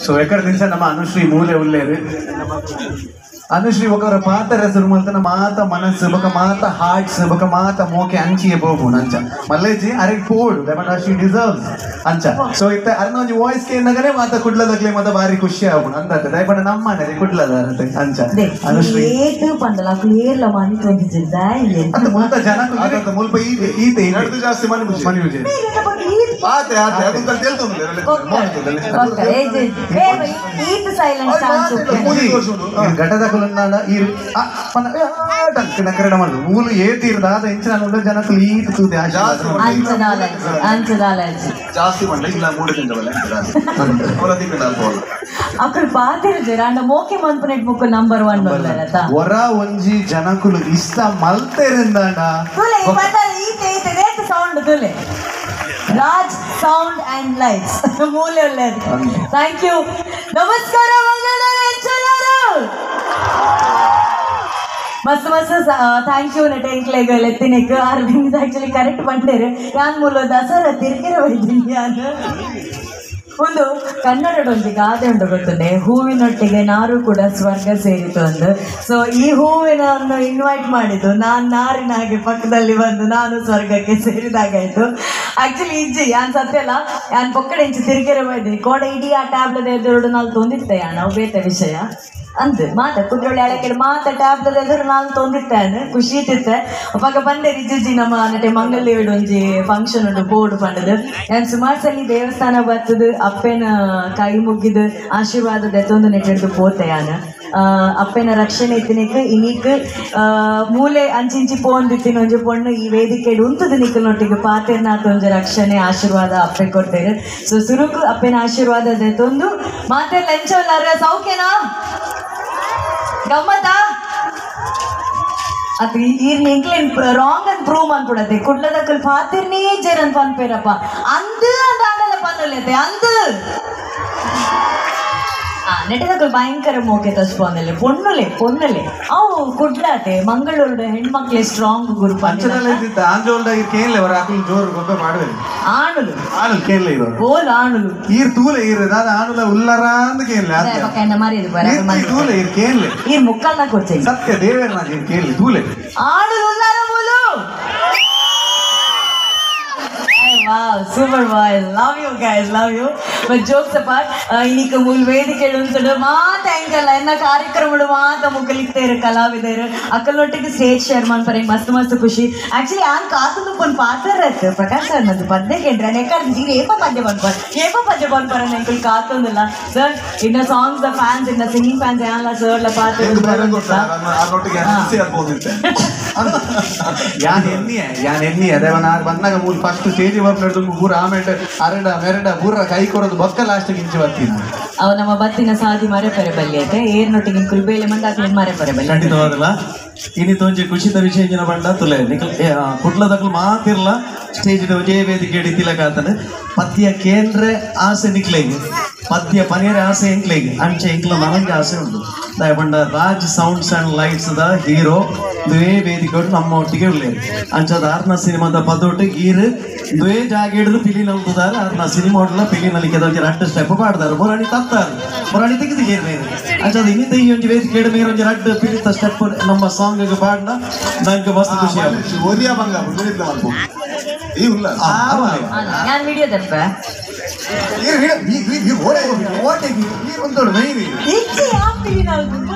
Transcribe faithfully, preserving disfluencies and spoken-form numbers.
So ಎಕಡೆ ದಿವಸ ನಮ್ಮ ಅನುಶ್ರೀ ಮೂಲೆ ಉಳ್ಳೇರು ಅನುಶ್ರೀ ఒక పాత రెసరు మల్తన మాత మనసు ఒక మాత హార్ట్స్ ఒక మాత మోకే అంచియే పోపు నంచ మల్లేజి అరే పోడు లేమన షీ డిజర్వ్స్ అంచ సో ఇత అర్నోజి వాయిస్ కే నగరే మాత కుడ్లదక్లే మాత బాರಿ ಖುಷಿ ಆಗುಣ ಅಂದತೆ ದಯಪಡ ನಮ್ಮನೆ ಕುಡ್ಲದಾರತೆ ಅಂಚ ಅನುಶ್ರೀ ಏತು ಪಂಡಲ ಕ್ಲಿಯರ್ ಲ ಮನಿ ತೊಂದಿದ್ದ ಇಲ್ಲಿ ಅಂತ ಮುಲ್ತ ಜನ ಕುದಿತ ಮುಲ್ಪ ಈತೆ ಈತೆ ನಡ್ದು ಜಾಸ್ತಿ ಮನಿ ಮುಜೆ ಮನಿ ಮುಜೆ ಆತೆ ಆತೆ ಅದು ಕಲ್ ತೆಲ್ತೊಂದಿಲ್ಲ ಓಕೆ ಏಜೆ ಏ ಬೈ ಈತ ಸೈಲೆಂಟ್ ಚಾನ್ಸ್ ಘಟದ ಕುಲನ್ನಾಡ ಈ ಪನ ಟಂಕನ ಕರಡ ಮಾಡು ಮೂಲು ಏತಿರ್ದ ಅದ ಇಂಚ ನಾನು ಜನಕ್ಕೆ ಈತ ತೂದೆ ಜಾಸ್ತಿ ಅಂಚದಾಲ ಅಂಚದಾಲ ಜಾಸ್ತಿ ಮಂಡ ಇಲ್ಲ ಮೂರು ತಿಂಗಳಲ್ಲ ಅವರ ತಿಂಗಳ ಅಲ್ಬೋಲ್ಲ ಅಕಲ್ ಪಾತಿರ ಜರಾಂಡ ಮೋಕೆ ಮನ್ಪನೆಟ್ ಮುಕ್ಕು ನಂಬರ್ ಒನ್ ಬಂದರತ ವರ ಒಂಜಿ ಜನಕುಲು ಇಷ್ಟ ಮಲ್ತೆರಿಂದಾಂಡ ತುಲೆ ಪದ ಈತೆ ಈತೆ ರೇಟ್ ಸೌಂಡ್ ತುಲೆ ರಾಜ್ ಸೌಂಡ್ ಅಂಡ್ ಲೈಟ್ಸ್ ಮೂಲೆ ಒಳ್ಳೆದು ಥ್ಯಾಂಕ್ ಯು ನಮಸ್ಕಾರ ಮಂಗಳೂರು ಎಂಚಲಾರು ಮಸ್ತ್ ಮಸ್ತ್ ಥ್ಯಾಂಕ್ ಯು ನಟ ಇಂಕ್ಲೆಗ ಎತ್ತಿನೆಕ್ ಅರವಿಂದ್ ಆಕ್ಚುಲಿ ಕರೆಕ್ಟ್ ಬಂಡೇರು ಯಾನ್ ಮೂಲ ದಸರಾ ತಿರ್ಗಿರ ವೈದ್ಯ ನಾನು ಒಂದು ಕನ್ನಡದೊಂದು ಗಾದೆ ಉಂಟು ಗೊತ್ತದೆ, ಹೂವಿನೊಟ್ಟಿಗೆ ನಾರು ಕೂಡ ಸ್ವರ್ಗ ಸೇರಿತು ಅಂದು. ಸೊ ಈ ಹೂವಿನನ್ನು ಇನ್ವೈಟ್ ಮಾಡಿದ್ದು ನಾನು ನಾರಿನ ಹಾಗೆ ಪಕ್ಕದಲ್ಲಿ ಬಂದು ನಾನು ಸ್ವರ್ಗಕ್ಕೆ ಸೇರಿದಾಗಾಯ್ತು. ಆ್ಯಕ್ಚುಲಿ ಇಜ್ಜಿ ಯಾನ್ ಸತ್ಯ ಅಲ್ಲ, ಯಾನ್ ಪೊಕ್ಕಡೆ ಇಂಚು ತಿರುಗಿರ ಬೈದಿ ಕೋಡ ಇಡೀ ಆ ಟ್ಯಾಬ್ಲೆಟ್ ಎದುರು ನಾಲ್ ತೊಂದಿತ್ತೆ ನಾವು ಬೇತೆ ವಿಷಯ ಅಂದು ಮಾತ ಕುದ್ರೊಳ್ಳೆ ಹಳೆಕಡೆ ಮಾತ ಟ್ಯಾಬ್ಲೆಟ್ ಎದುರು ನಾನು ತೊಂದಿತ್ತೆ ಅಂದು ಖುಷಿ ಇತ್ತಿತ್ತೆ. ಅವಾಗ ಬಂದೆ ರಿಜುಜಿ ನಮ್ಮ ನಟೆ ಮಂಗಲ್ದೇವಿಡು ಒಂಜಿ ಫಂಕ್ಷನ್ ಉಂಟು ಬೋರ್ಡ್ ಪಂಡದು. ನಾನು ಸುಮಾರು ಸಲ ದೇವಸ್ಥಾನ ಬರ್ತದು ಅಪ್ಪನ ಕೈ ಮುಗಿದು ಆಶೀರ್ವಾದದ ಎತ್ತೊಂದು ನೆಟ್ಟಿಡ್ದು ಪೋತೆ ಯಾನು ಅಪ್ಪನ ರಕ್ಷಣೆ ಎತ್ತಿನಿಕ್ ಇನಿಕ್ ಮೂಲೆ ಅಂಚಿಂಚಿ ಪೋಂದಿತ್ತಿನ ಒಂಜಿ ಪೊಣ್ಣು ಈ ವೇದಿಕೆ ಉಂತದು ನಿಕ್ಕನೊಟ್ಟಿಗೆ ಪಾತೆರ್ನಾಥ ಒಂಜಿ ರಕ್ಷಣೆ ಆಶೀರ್ವಾದ ಅಪ್ಪೆ ಕೊಡ್ತೇವೆ. ಸೊ ಸುರುಕು ಅಪ್ಪನ ಆಶೀರ್ವಾದದ ಎತ್ತೊಂದು ಮಾತೆ ಲಂಚವಲ್ಲಾರ ಸೌಖ್ಯನಾ ಗಮ್ಮತ್ತಾ ಅದು ಈರ್ ಇಂಕ್ಲೇನ್ ರಾಂಗ್ ಅಂತ ಪ್ರೂವ್ ಮಾಡ್ಬಿಡತ್ತೆ. ಕುಡ್ಲದಕ್ಕಲ್ ಪಾತಿರ್ನೇ ಜೇರ್ ಅಂತ ಪನ್ಪೇರಪ್ಪ ಅಂದು ಅಂತ ಆಡಲ್ಲ ಪನ್ನಲ್ಲೈತೆ ಅಂದು ನೆಟ್ಟದಕ್ಕಲ್ ಭಯಂಕರ ಮೋಕೆ ತಸ್ಪೊಂದಲೆ ಪೊಣ್ಣುಲೆ ಪೊಣ್ಣುಲೆ ಅವು ಕುಡ್ಲಾತೆ ಮಂಗಳೂರು ಹೆಣ್ಮಕ್ಳೆ ಸ್ಟ್ರಾಂಗ್ ಗ್ರೂಪ್ ಆಣುಲು ಓಲ್ ಆಣುಲು ಈರ್ ತೂಲೆ ಆಣುಲ ಉಲ್ಲರ ಈ ಮುಕ್ಕಲ್ನ ಕೊಚ್ಚೆ ಸತ್ಯ ದೇವೇರ ಕೇಳಿ ತೂಲೆ ಆಣುಲು ಉಲ್ಲರ ಮೂಲು. Wow, super boys. Love you guys, love you. But jokes apart, ಇನ್ನಿಕ ಮೂಲ ವೇದಿಕೆ ಉಂಟು ಮಾತ ಹೆಂಗಲ್ಲ ಎನ್ನ ಕಾರ್ಯಕ್ರಮಗಳು ಮಾತ ಮುಗಲಿಕ್ತೇರು ಕಲಾವಿದರು ಅಕ್ಕಲೊಟ್ಟಿಗೆ ಸ್ಟೇಜ್ ಶೇರ್ ಮಾಡ್ತಾರೆ ಮಸ್ತ್ ಮಸ್ತ್ ಖುಷಿ. ಆಕ್ಚುಲಿ ಆನ್ ಕಾತುಂದು ಒಂದು ಪಾತ್ರ ಇರುತ್ತೆ ಪ್ರಕಾಶ್ ಸರ್ ನದ್ದು ಪದ್ಯ ಕೇಳ್ರೆ ನೆಕ್ಕಾಡ್ ಈಗ ಏಪ ಪದ್ಯ ಬಂದ್ಬಾರ ಏಪ ಪದ್ಯ ಬಂದ್ಬಾರ ನೆಂಕಲ್ ಕಾತೊಂದಿಲ್ಲ ಸರ್. ಇನ್ನ ಸಾಂಗ್ಸ್ ದ ಫ್ಯಾನ್ಸ್ ಇನ್ನ ಸಿಂಗಿಂಗ್ ಫ್ಯಾನ್ಸ್ ಏನಲ್ಲ ಸರ್ ಲ ಪಾತ್ರ ಯಾನ್ ಎನ್ನಿಯ ಯಾನ್ ಎನ್ನಿಯ ದೇವನ ಬಂದಾಗ ಮೂಲ ಫಸ್ಟ್ ಸ್ಟೇಜ್ ವರ್ಕ್ ನಡೆದು ಪೂರ ಆಮೇಲೆ ಅರಡ ಮೆರಡ ಪೂರ ಕೈ ಕೊಡೋದು ಬೊಕ್ಕ ಲಾಸ್ಟಿಗೆ ಇಂಚು ಬರ್ತೀನಿ ಅವ ನಮ್ಮ ಬತ್ತಿನ ಸಾದಿ ಮರೆ ಪರೆ ಬಲ್ಲಿ ಐತೆ ಏರ್ನೊಟ್ಟಿಗೆ ಕುಲ್ಬೇಲೆ ಮಂದಾಕ್ಲೇನ್ ಮರೆ ಪರೆ ಬಲ್ಲಿ ಖಂಡಿತವಾದಲ್ಲ. ಇನಿ ತೊಂಜಿ ಖುಷಿದ ವಿಷಯ ಬಂಡ ತುಲೆ ನಿಕಲ್ ಕುಡ್ಲದಕ್ಕಲು ಮಾತಿರ್ಲ ಸ್ಟೇಜ್ ವಿಜಯ ವೇದಿಕೆ ತಿಲಕಾತನೆ ಪದ್ಯ ಕೇಂದ್ರ ಆಸೆ ನಿಕ್ಲೆಗೆ ಪದ್ಯ ಪನೇರ ಆಸೆ ಎಂಕ್ಲೆಗೆ ಅಂಚೆ ಎಂಕ್ಲ ನನಗೆ ಆಸೆ ಉಂಟು ದಯಪಂಡ Raj sounds and lights the hero ದ್ವೇ ವೇದಿಕೆ ನಮ್ಮ ಒಟ್ಟಿಗೆ ಉಳ್ಳೇರು ಅಂಚದ ಆರ್ನ ಸಿನಿಮಾದ ಪದೊಟ್ಟು ಈರು ದ್ವೇ ಜಾಗ ಹಿಡಿದು ಪಿಲಿ ನಲ್ದಾರೆ ಆರ್ನ ಸಿನಿಮಾ ಹೊಡ್ಲ ಪಿಲಿ ನಲಿಕೆ ಒಂಜಿ ರಡ್ಡು ಸ್ಟೆಪ್ ಪಾಡ್ದಾರೆ ಮೊರಾಣಿ ತತ್ತಾರೆ ಮೊರಾಣಿ ತೆಗೆದು ಏರ್ಮೇರು ಅಂಚದ ಇನ್ನಿತ ಈ ಒಂಜಿ ವೇದಿಕೆ ಹಿಡಿದು ಮೇರೆ ಒಂಜಿ ರಡ್ಡು ಪಿಲಿತ ಸ್ಟೆಪ್ ನಮ್ಮ ಸಾಂಗ್ ಪಾಡ್ನ ನಂಗೆ ಮಸ್ತ್ ಖುಷಿ ಆಗುತ್ತೆ. ಓದಿಯಾ ಬಂಗ ಈ ಉಲ್ಲ ഞാൻ വീഡിയോ തപ്പ ಈ ಈ ಈ ಓಡೆ ಓಟೆ ಈ ಒಂದೊಂದು ನೈ ನೀ ಇಚ್ಚಿ ಆಪಿಲಿ ನಾವು